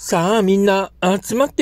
さあみんな集まって、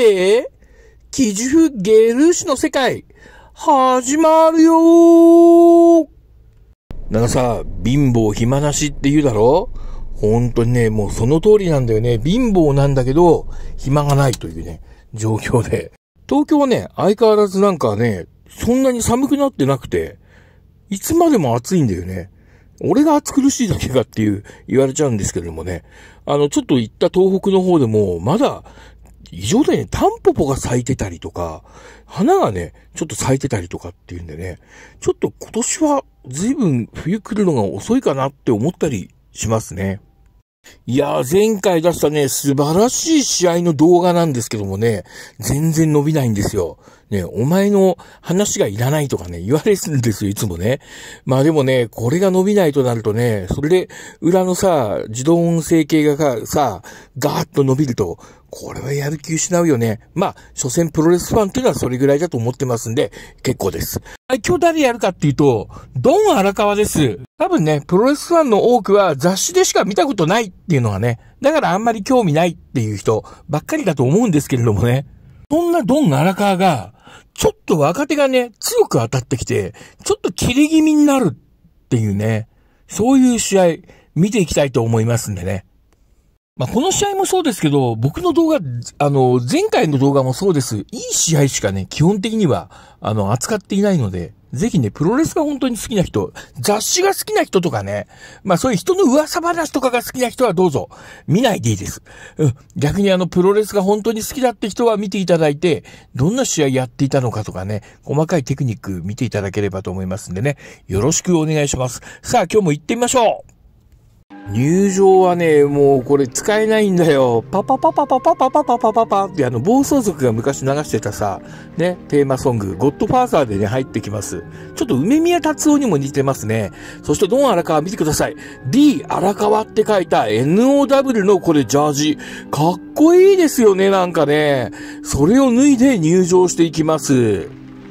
キジフゲルーシの世界、始まるよー。なんかさ、貧乏暇なしって言うだろ？本当にね、もうその通りなんだよね。貧乏なんだけど、暇がないというね、状況で。東京はね、相変わらずなんかね、そんなに寒くなってなくて、いつまでも暑いんだよね。俺が暑苦しいだけかって言われちゃうんですけれどもね。ちょっと行った東北の方でも、まだ、異常だよね、タンポポが咲いてたりとか、花がね、ちょっと咲いてたりとかっていうんでね、ちょっと今年は随分冬来るのが遅いかなって思ったりしますね。いやー、前回出したね、素晴らしい試合の動画なんですけどもね、全然伸びないんですよ。ね、お前の話がいらないとかね、言われるんですよ、いつもね。まあでもね、これが伸びないとなるとね、それで、裏のさ、自動音声系がさ、ガーッと伸びると、これはやる気失うよね。まあ、所詮プロレスファンっていうのはそれぐらいだと思ってますんで、結構です。はい、今日誰やるかっていうと、ドン荒川です。多分ね、プロレスファンの多くは雑誌でしか見たことないっていうのがね、だからあんまり興味ないっていう人ばっかりだと思うんですけれどもね。そんなドン荒川が、ちょっと若手がね、強く当たってきて、ちょっと切れ気味になるっていうね、そういう試合見ていきたいと思いますんでね。まあ、この試合もそうですけど、僕の動画、前回の動画もそうです。いい試合しかね、基本的には、扱っていないので、ぜひね、プロレスが本当に好きな人、雑誌が好きな人とかね、まあそういう人の噂話とかが好きな人はどうぞ、見ないでいいです。逆にプロレスが本当に好きだって人は見ていただいて、どんな試合やっていたのかとかね、細かいテクニック見ていただければと思いますんでね、よろしくお願いします。さあ、今日も行ってみましょう。入場はね、もうこれ使えないんだよ。パパパパパパパパパパパパって暴走族が昔流してたさ、ね、テーマソング、ゴッドファーザーでね、入ってきます。ちょっと梅宮達夫にも似てますね。そしてドン荒川見てください。D 荒川って書いた NOW のこれジャージ。かっこいいですよね、なんかね。それを脱いで入場していきます。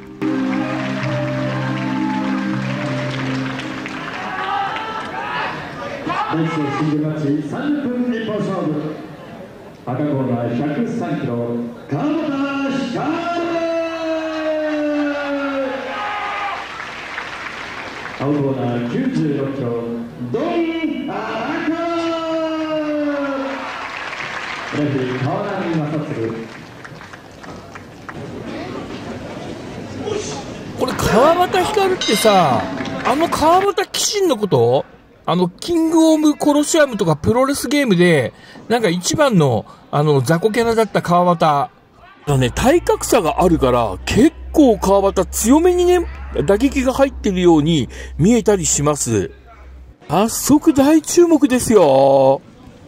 第一のシングルマッチ3分日本勝負、赤コーナー103キロ川端光、青コーナー96キロドン荒川、レフェリー川波正嗣。 これ川端光ってさ、川端紀信のこと？キングオブコロシアムとかプロレスゲームで、なんか一番の、雑魚キャラだった川端。体格差があるから、結構川端強めにね、打撃が入ってるように見えたりします。早速大注目ですよ。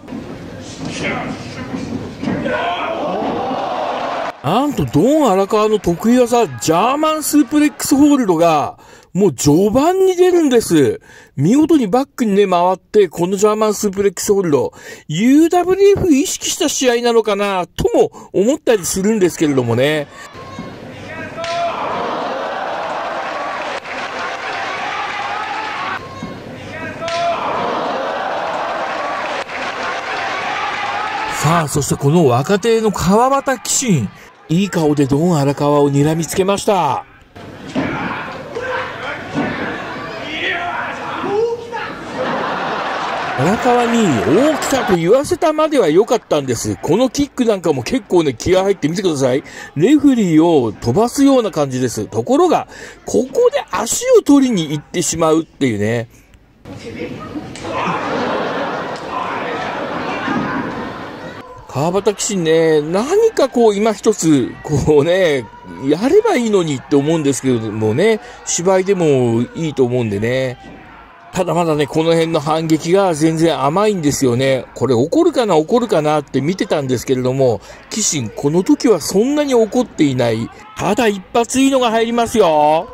なんと、ドン荒川の得意技、ジャーマンスープレックスホールドが、もう序盤に出るんです。見事にバックにね、回って、このジャーマンスープレックスホールド、UWF 意識した試合なのかな、とも思ったりするんですけれどもね。さあ、そしてこの若手の川端紀信、いい顔でドン荒川を睨みつけました。荒川に大きたと言わせたまでは良かったんです。このキックなんかも結構ね、気が入ってみてください。レフェリーを飛ばすような感じです。ところが、ここで足を取りに行ってしまうっていうね。川端紀信ね、何かこう今一つ、こうね、やればいいのにって思うんですけどもね、芝居でもいいと思うんでね。ただまだね、この辺の反撃が全然甘いんですよね。これ怒るかなって見てたんですけれども、紀信この時はそんなに怒っていない。ただ一発いいのが入りますよ。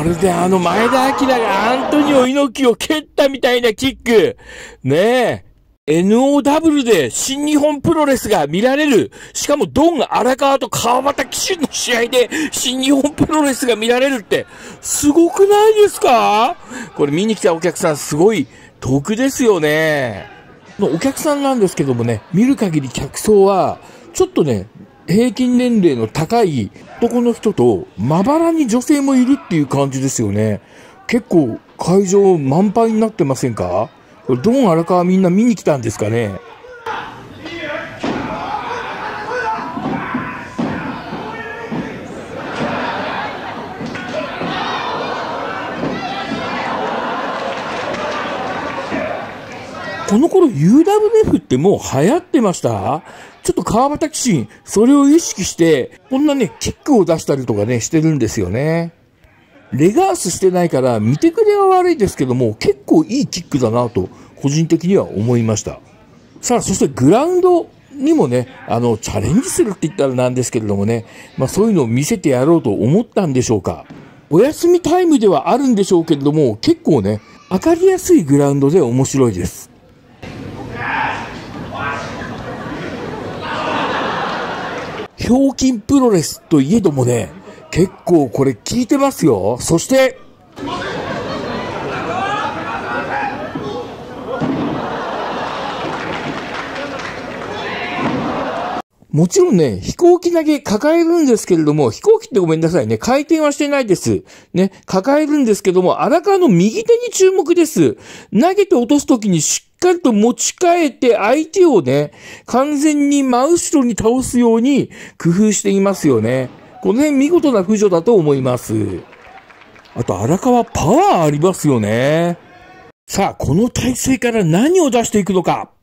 るで前田明がアントニオ猪木を蹴ったみたいなキック。ねえ。NOW で新日本プロレスが見られる。しかもドン荒川と川端騎手の試合で新日本プロレスが見られるって、すごくないですか？これ見に来たお客さんすごい得ですよね。お客さんなんですけどもね、見る限り客層は、ちょっとね、平均年齢の高い男の人と、まばらに女性もいるっていう感じですよね。結構会場満杯になってませんか？これドン荒川みんな見に来たんですかね。この頃 UWF ってもう流行ってました？ちょっと川端騎士、それを意識して、こんなね、キックを出したりとかね、してるんですよね。レガースしてないから、見てくれは悪いですけども、結構いいキックだなと、個人的には思いました。さあ、そしてグラウンドにもね、チャレンジするって言ったらなんですけれどもね、そういうのを見せてやろうと思ったんでしょうか。お休みタイムではあるんでしょうけれども、結構ね、わかりやすいグラウンドで面白いです。ひょうきんプロレスといえどもね、結構これ効いてますよ。そして、もちろんね、飛行機投げ抱えるんですけれども、飛行機ってごめんなさいね、回転はしてないです。ね、抱えるんですけども、荒川の右手に注目です。投げて落とすときにしっかりと持ち替えて相手をね、完全に真後ろに倒すように工夫していますよね。この辺見事な駆除だと思います。あと荒川パワーありますよね。さあ、この体勢から何を出していくのか。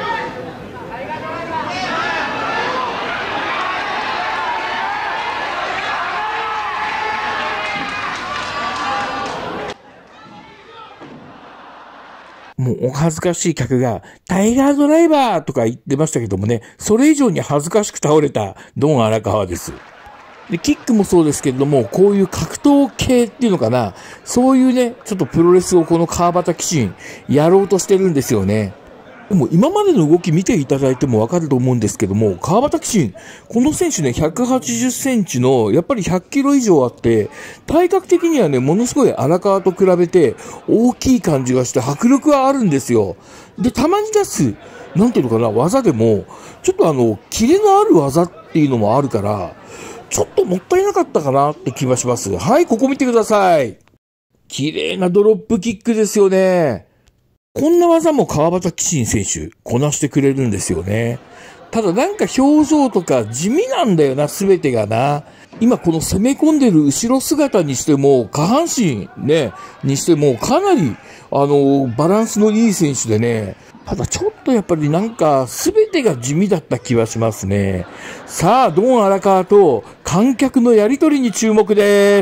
もうお恥ずかしい客が、タイガードライバーとか言ってましたけどもね、それ以上に恥ずかしく倒れたドン荒川です。で、キックもそうですけれども、こういう格闘系っていうのかな、そういうね、ちょっとプロレスをこの川端騎士やろうとしてるんですよね。でも今までの動き見ていただいてもわかると思うんですけども、川端騎士、この選手ね、180センチの、やっぱり100キロ以上あって、体格的にはね、ものすごい荒川と比べて大きい感じがして迫力はあるんですよ。で、たまに出す、なんていうのかな、技でも、ちょっとキレのある技っていうのもあるから、ちょっともったいなかったかなって気がします。はい、ここ見てください。綺麗なドロップキックですよね。こんな技も川端騎士選手、こなしてくれるんですよね。ただなんか表情とか地味なんだよな、すべてがな。今この攻め込んでる後ろ姿にしても、下半身ね、にしてもかなり、バランスのいい選手でね、ただちょっとやっぱりなんか全てが地味だった気はしますね。さあ、ドン荒川と観客のやりとりに注目です。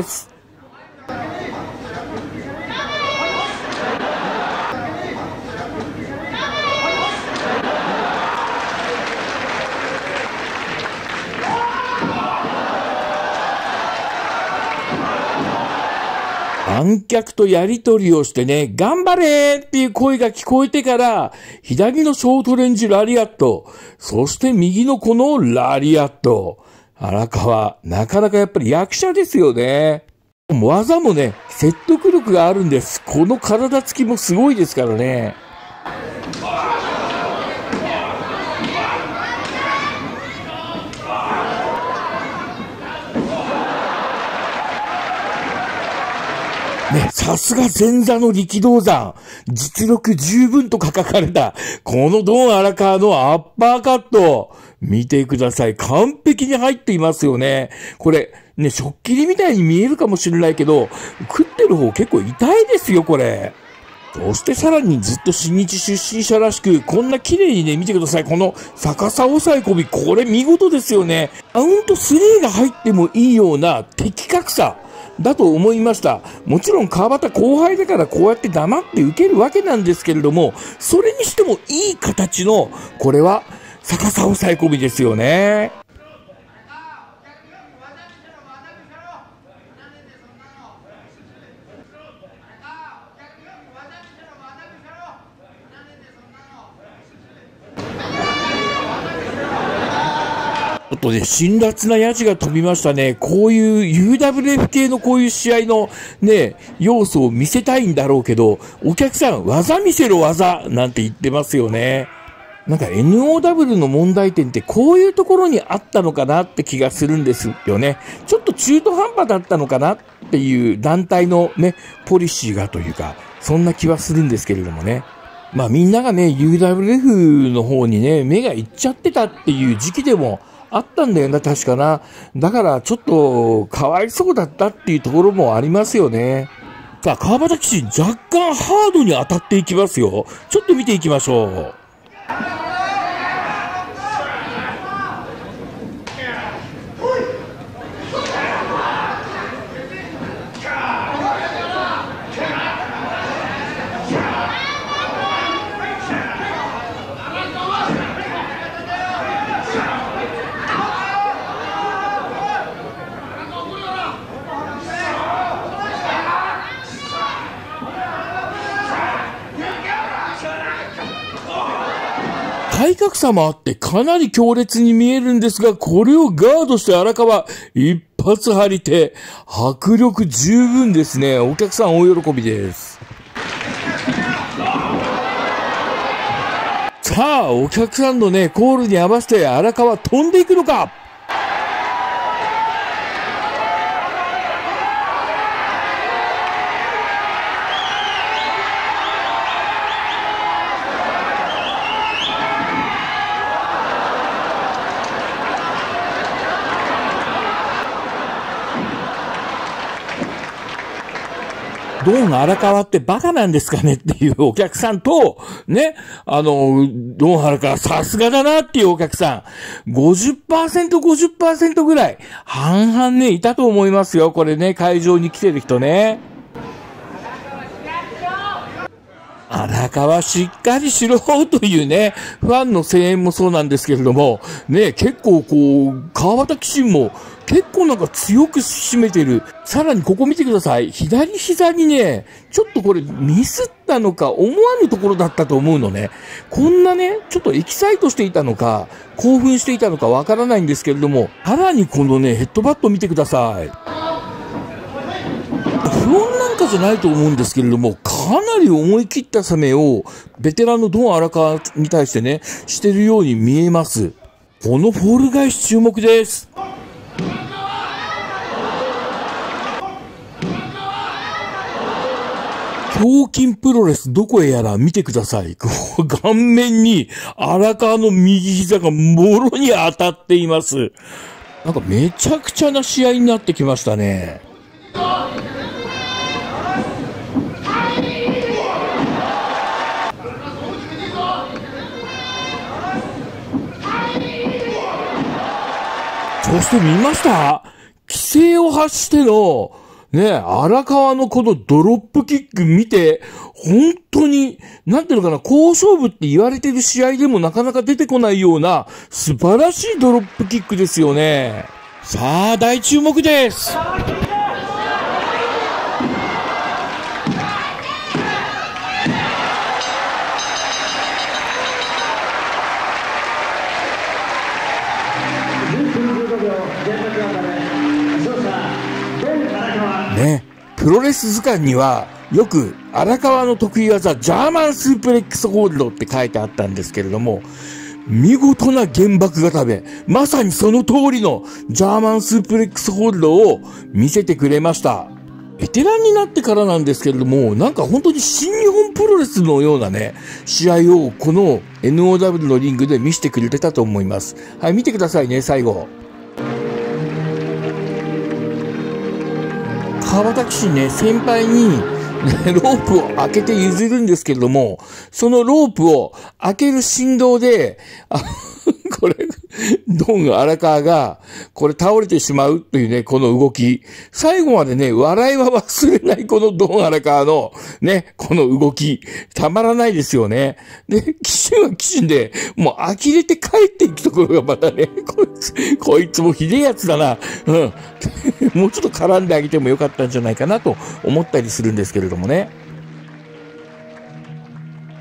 観客とやりとりをしてね、頑張れっていう声が聞こえてから、左のショートレンジラリアット、そして右のこのラリアット。荒川、なかなかやっぱり役者ですよね。技もね、説得力があるんです。この体つきもすごいですからね。ね、さすが前座の力道山。実力十分と書かれた、このドン荒川のアッパーカット。見てください。完璧に入っていますよね。これ、ね、食切りみたいに見えるかもしれないけど、食ってる方結構痛いですよ、これ。そしてさらにずっと新日出身者らしく、こんな綺麗にね、見てください。この逆さ押さえ込み、これ見事ですよね。カウント3が入ってもいいような的確さ。だと思いました。もちろん川端後輩だからこうやって黙って受けるわけなんですけれども、それにしてもいい形の、これは逆さ押さえ込みですよね。 ょっとね、辛辣なヤジが飛びましたね。こういう UWF 系のこういう試合のね、要素を見せたいんだろうけど、お客さん、技見せろ技なんて言ってますよね。なんか NOW の問題点ってこういうところにあったのかなって気がするんですよね。ちょっと中途半端だったのかなっていう団体のね、ポリシーがというか、そんな気はするんですけれどもね。まあみんながね、UWF の方にね、目がいっちゃってたっていう時期でもあったんだよな、確かな。だからちょっとかわいそうだったっていうところもありますよね。さあ、川端騎士若干ハードに当たっていきますよ。ちょっと見ていきましょう。体格差もあってかなり強烈に見えるんですが、これをガードして荒川、一発張り手、迫力十分ですね。お客さん大喜びです。さあ、お客さんのね、コールに合わせて荒川飛んでいくのか。ドン荒川ってバカなんですかねっていうお客さんと、ね、ドン荒川さすがだなっていうお客さん、50%、ぐらい、半々ね、いたと思いますよ。これね、会場に来てる人ね。荒川しっかりしろというね、ファンの声援もそうなんですけれども、ね、結構こう、川端騎手も結構なんか強く締めてる。さらにここ見てください。左膝にね、ちょっとこれミスったのか思わぬところだったと思うのね。こんなね、ちょっとエキサイトしていたのか、興奮していたのかわからないんですけれども、さらにこのね、ヘッドバット見てください。不穏なんかじゃないと思うんですけれども、かなり思い切った攻めをベテランのドン荒川に対してね、してるように見えます。このフォール返し注目です。胸筋プロレスどこへやら見てください。顔面に荒川の右膝がもろに当たっています。なんかめちゃくちゃな試合になってきましたね。そして見ました？規制を発しての、ね、荒川のこのドロップキック見て、本当に、なんていうのかな、好勝負って言われてる試合でもなかなか出てこないような素晴らしいドロップキックですよね。さあ、大注目です。ね、プロレス図鑑にはよく荒川の得意技ジャーマンスープレックスホールドって書いてあったんですけれども、見事な原爆固め、まさにその通りのジャーマンスープレックスホールドを見せてくれました。ベテランになってからなんですけれども、なんか本当に新日本プロレスのようなね、試合をこの NOW のリングで見せてくれてたと思います。はい、見てくださいね、最後。川端騎士ね、先輩に、ロープを開けて譲るんですけれども、そのロープを開ける振動で、これ、ドン荒川が、これ倒れてしまうというね、この動き。最後までね、笑いは忘れないこのドン荒川の、ね、この動き。たまらないですよね。で、騎手は騎手で、もう呆れて帰っていくところがまたね、こいつもひでえやつだな。うん。もうちょっと絡んであげてもよかったんじゃないかなと思ったりするんですけれどもね。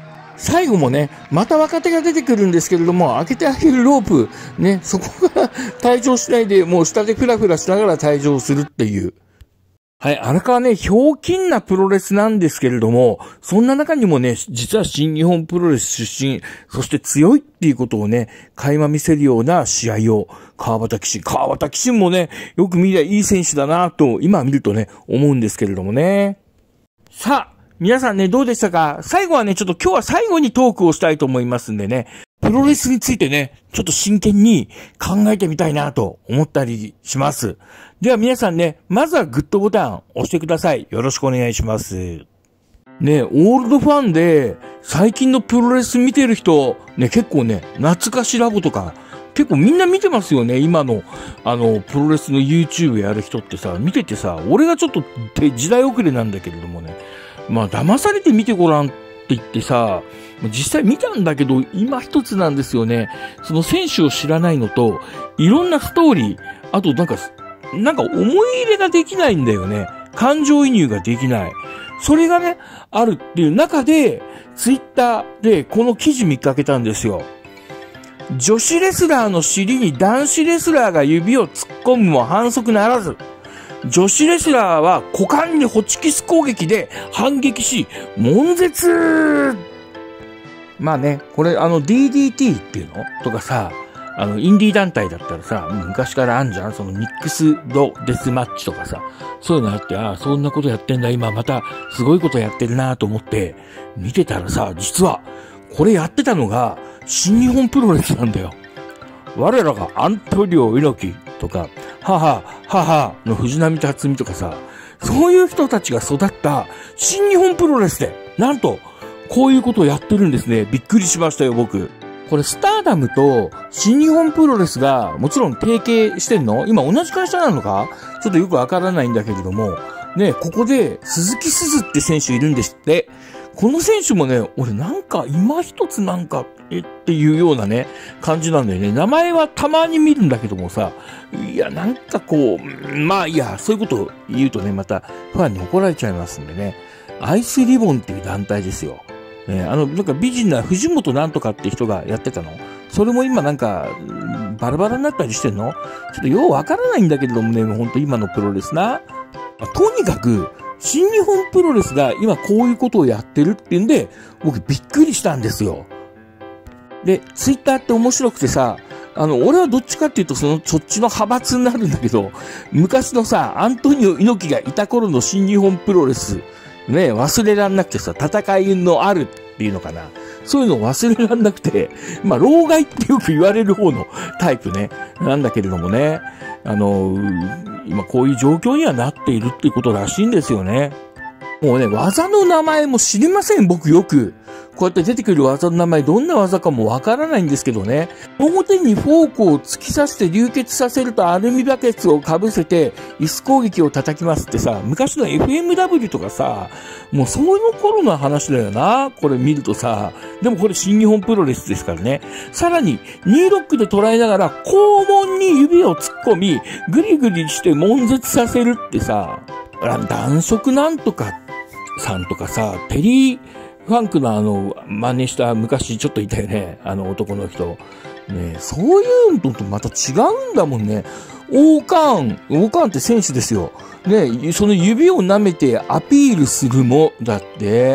最後もね、また若手が出てくるんですけれども、開けてあげるロープ、ね、そこが退場しないで、もう下でフラフラしながら退場するっていう。はい、荒川ね、ひょうきんなプロレスなんですけれども、そんな中にもね、実は新日本プロレス出身、そして強いっていうことをね、垣間見せるような試合を、川端騎士もね、よく見りゃいい選手だなと、今見るとね、思うんですけれどもね。さあ、皆さんね、どうでしたか？最後はね、ちょっと今日は最後にトークをしたいと思いますんでね、プロレスについてね、ちょっと真剣に考えてみたいなと思ったりします。では皆さんね、まずはグッドボタン押してください。よろしくお願いします。ね、オールドファンで最近のプロレス見てる人、ね、結構ね、懐かしラボとか、結構みんな見てますよね。今の、プロレスの YouTube やる人ってさ、見ててさ、俺がちょっと時代遅れなんだけれどもね、まあ、騙されて見てごらんって言ってさ、実際見たんだけど、今一つなんですよね。その選手を知らないのと、いろんなストーリー、あとなんか思い入れができないんだよね。感情移入ができない。それがね、あるっていう中で、ツイッターでこの記事見かけたんですよ。女子レスラーの尻に男子レスラーが指を突っ込むも反則ならず。女子レスラーは股間にホチキス攻撃で反撃し、悶絶。まあね、これDDT っていうのとかさ、インディー団体だったらさ、昔からあんじゃん、そのミックスドデスマッチとかさ、そういうのあって、ああ、そんなことやってんだ、今またすごいことやってるなと思って見てたらさ、実はこれやってたのが新日本プロレスなんだよ。我らがアントニオ猪木とか、母の藤波辰巳とかさ、そういう人たちが育った新日本プロレスで、なんと、こういうことをやってるんですね。びっくりしましたよ、僕。これ、スターダムと新日本プロレスが、もちろん提携してんの？今同じ会社なのか？ちょっとよくわからないんだけれども、ね、ここで、鈴木すずって選手いるんですって。この選手もね、俺なんか、今一つなんか、っていうようなね、感じなんだよね。名前はたまに見るんだけどもさ、いや、なんかこう、まあいや、そういうことを言うとね、またファンに怒られちゃいますんでね。アイスリボンっていう団体ですよ。ね、なんか美人な藤本なんとかって人がやってたの。それも今なんか、バラバラになったりしてんの？ちょっとようわからないんだけれどもね、ほんと今のプロレスな。とにかく、新日本プロレスが今こういうことをやってるっていうんで、僕びっくりしたんですよ。で、ツイッターって面白くてさ、俺はどっちかっていうとそっちの派閥になるんだけど、昔のさ、アントニオ猪木がいた頃の新日本プロレス、ね、忘れらんなくてさ、戦いのあるっていうのかな。そういうのを忘れらんなくて、まあ、老害ってよく言われる方のタイプね、なんだけれどもね、今こういう状況にはなっているっていうことらしいんですよね。もうね、技の名前も知りません、僕よく。こうやって出てくる技の名前、どんな技かもわからないんですけどね。表にフォークを突き刺して流血させるとアルミバケツをかぶせて、椅子攻撃を叩きますってさ、昔の FMW とかさ、もうそういう頃の話だよな。これ見るとさ。でもこれ新日本プロレスですからね。さらに、ニーロックで捉えながら、肛門に指を突っ込み、グリグリして悶絶させるってさ、男色なんとかさんとかさ、テリー、ファンクの真似した昔ちょっといたよね。男の人。ね、そういうのとまた違うんだもんね。オーカーンって選手ですよ。ね、その指を舐めてアピールするも、だって。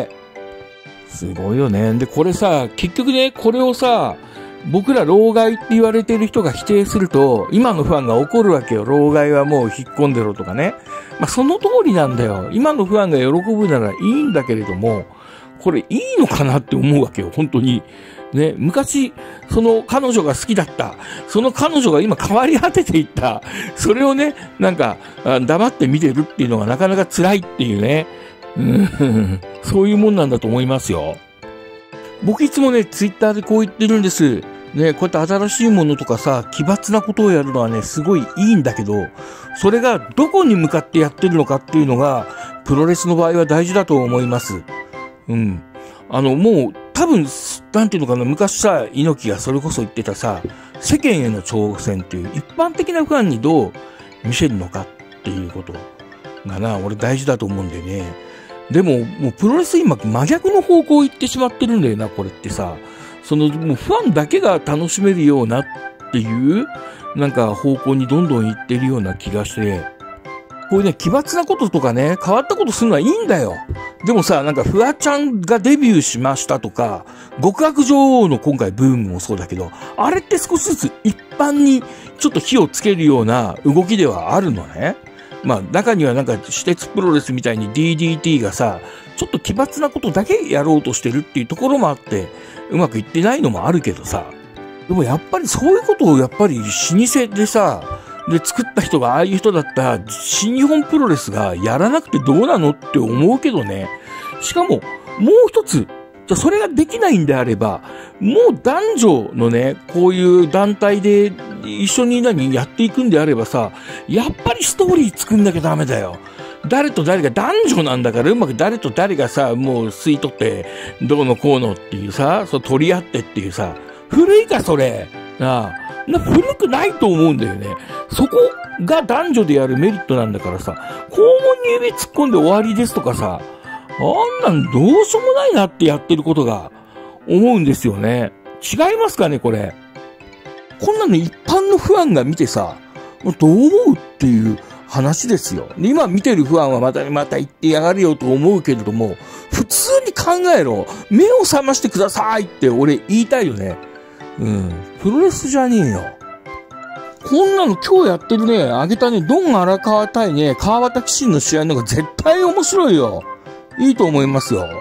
すごいよね。で、これさ、結局ね、これをさ、僕ら老害って言われてる人が否定すると、今のファンが怒るわけよ。老害はもう引っ込んでろとかね。まあ、その通りなんだよ。今のファンが喜ぶならいいんだけれども、これいいのかなって思うわけよ、本当に。ね、昔、その彼女が好きだった。その彼女が今変わり果てていった。それをね、なんか、黙って見てるっていうのがなかなか辛いっていうね。そういうもんなんだと思いますよ。僕いつもね、ツイッターでこう言ってるんです。ね、こうやって新しいものとかさ、奇抜なことをやるのはね、すごいいいんだけど、それがどこに向かってやってるのかっていうのが、プロレスの場合は大事だと思います。もう、多分、なんていうのかな、昔さ、猪木がそれこそ言ってたさ、世間への挑戦っていう、一般的なファンにどう見せるのかっていうことがな、俺大事だと思うんだよね。 でも、もうプロレス今真逆の方向行ってしまってるんだよな、これってさ。もうファンだけが楽しめるようなっていう、なんか方向にどんどん行ってるような気がして、こういうね、奇抜なこととかね、変わったことするのはいいんだよ。でもさ、なんかフワちゃんがデビューしましたとか、極悪女王の今回ブームもそうだけど、あれって少しずつ一般にちょっと火をつけるような動きではあるのね。まあ中にはなんか私鉄プロレスみたいに DDT がさ、ちょっと奇抜なことだけやろうとしてるっていうところもあって、うまくいってないのもあるけどさ。でもやっぱりそういうことをやっぱり老舗でさ、で作った人がああいう人だったら新日本プロレスがやらなくてどうなのって思うけどね。しかももう一つ、じゃあそれができないんであれば、もう男女のね、こういう団体で一緒にやっていくんであればさ、やっぱりストーリー作んなきゃダメだよ。誰と誰が男女なんだからうまく誰と誰がさ、もう吸い取ってどうのこうのっていうさ、そう取り合ってっていうさ、古いかそれ。なあ。古くないと思うんだよね。そこが男女でやるメリットなんだからさ、肛門に指突っ込んで終わりですとかさ、あんなんどうしようもないなってやってることが思うんですよね。違いますかね、これ。こんなの一般のファンが見てさ、どう思うっていう話ですよ。今見てるファンはまた言ってやがるよと思うけれども、普通に考えろ。目を覚ましてくださいって俺言いたいよね。プロレスじゃねえよ。こんなの今日やってるね、あげたね、ドン荒川対ね、川端騎士の試合の方が絶対面白いよ。いいと思いますよ。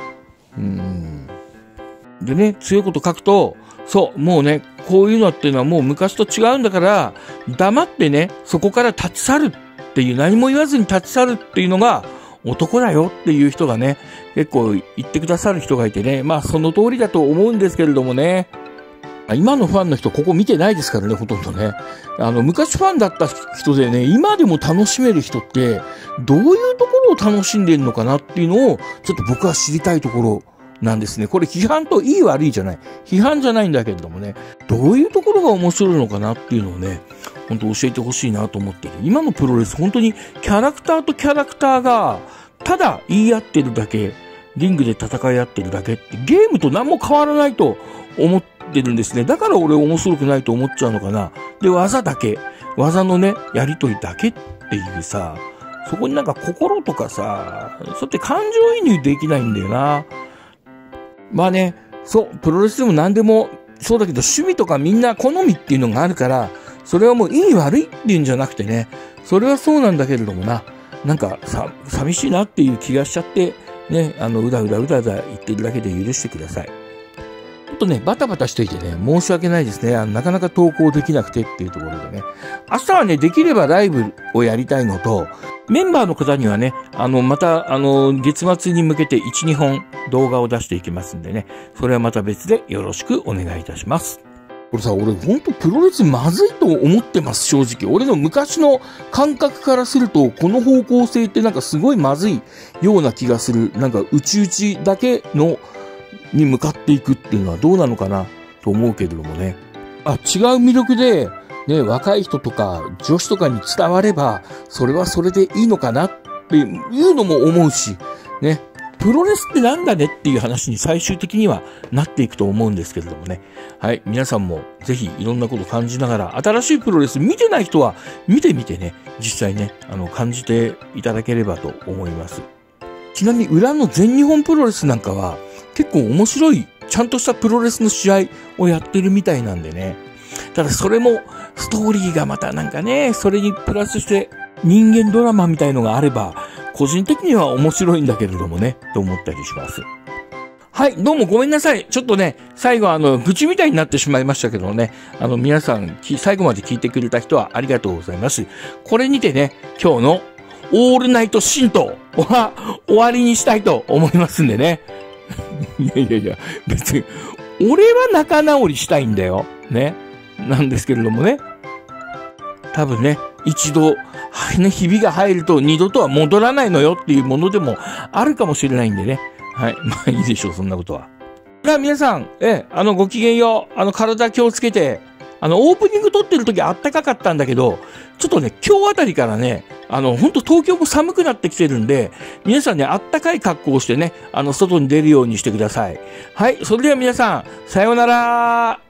でね、強いこと書くと、そう、もうね、こういうのっていうのはもう昔と違うんだから、黙ってね、そこから立ち去るっていう、何も言わずに立ち去るっていうのが男だよっていう人がね、結構言ってくださる人がいてね、まあその通りだと思うんですけれどもね。今のファンの人、ここ見てないですからね、ほとんどね。昔ファンだった人でね、今でも楽しめる人って、どういうところを楽しんでるのかなっていうのを、ちょっと僕は知りたいところなんですね。これ批判といい悪いじゃない。批判じゃないんだけれどもね、どういうところが面白いのかなっていうのをね、本当教えてほしいなと思ってる。今のプロレス、本当にキャラクターとキャラクターが、ただ言い合ってるだけ、リングで戦い合ってるだけって、ゲームと何も変わらないと思ってるんですね。だから俺面白くないと思っちゃうのかな。で、技だけ。技のね、やりとりだけっていうさ、そこになんか心とかさ、そうやって感情移入できないんだよな。まあね、そう、プロレスでも何でもそうだけど、趣味とかみんな好みっていうのがあるから、それはもういい悪いっていうんじゃなくてね、それはそうなんだけれどもな、なんか寂しいなっていう気がしちゃって、ね、うだうだ言ってるだけで許してください。ちょっとね、バタバタしといてね、申し訳ないですね。なかなか投稿できなくてっていうところでね。明日はね、できればライブをやりたいのと、メンバーの方にはね、また、月末に向けて1、2本動画を出していきますんでね、それはまた別でよろしくお願いいたします。これさ、俺ほんとプロレスまずいと思ってます、正直。俺の昔の感覚からすると、この方向性ってなんかすごいまずいような気がする。なんか内々だけの、に向かっていくっていうのはどうなのかなと思うけれどもね。違う魅力で、ね、若い人とか女子とかに伝われば、それはそれでいいのかなっていうのも思うし、ね。プロレスってなんだねっていう話に最終的にはなっていくと思うんですけれどもね。はい。皆さんもぜひいろんなこと感じながら、新しいプロレス見てない人は見てみてね、実際ね、感じていただければと思います。ちなみに裏の全日本プロレスなんかは結構面白い、ちゃんとしたプロレスの試合をやってるみたいなんでね。ただそれもストーリーがまたなんかね、それにプラスして人間ドラマみたいのがあれば、個人的には面白いんだけれどもね、と思ったりします。はい、どうもごめんなさい。ちょっとね、最後愚痴みたいになってしまいましたけどね、皆さん、最後まで聞いてくれた人はありがとうございます。これにてね、今日のオールナイト神道は終わりにしたいと思いますんでね。いや、別に、俺は仲直りしたいんだよ。ね。なんですけれどもね。多分ね、一度、ね、ひびが入ると二度とは戻らないのよっていうものでもあるかもしれないんでね。はい。まあいいでしょう、そんなことは。じゃあ皆さん、ごきげんよう。体気をつけて、オープニング撮ってる時あったかかったんだけど、ちょっとね、今日あたりからね、 本当東京も寒くなってきてるんで、皆さんね、あったかい格好をしてね、外に出るようにしてください。はい。それでは皆さん、さようなら。